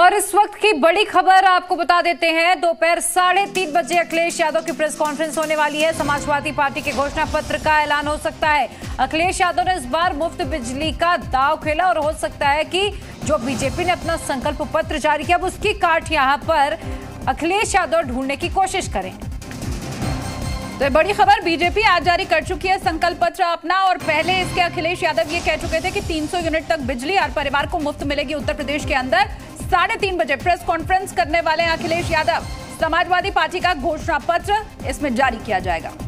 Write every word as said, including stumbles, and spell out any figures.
और इस वक्त की बड़ी खबर आपको बता देते हैं। दोपहर साढ़े तीन बजे अखिलेश यादव की प्रेस कॉन्फ्रेंस होने वाली है। समाजवादी पार्टी के घोषणा पत्र का ऐलान हो सकता है। अखिलेश यादव ने इस बार मुफ्त बिजली का दांव खेला और हो सकता है कि जो बीजेपी ने अपना संकल्प पत्र जारी किया, अब उसकी काट यहां पर अखिलेश यादव ढूंढने की कोशिश करें। तो बड़ी खबर, बीजेपी आज जारी कर चुकी है संकल्प पत्र अपना। और पहले इसके अखिलेश यादव ये कह चुके थे कि तीन सौ यूनिट तक बिजली हर परिवार को मुफ्त मिलेगी उत्तर प्रदेश के अंदर। साढ़े तीन बजे प्रेस कॉन्फ्रेंस करने वाले हैं अखिलेश यादव। समाजवादी पार्टी का घोषणा पत्र इसमें जारी किया जाएगा।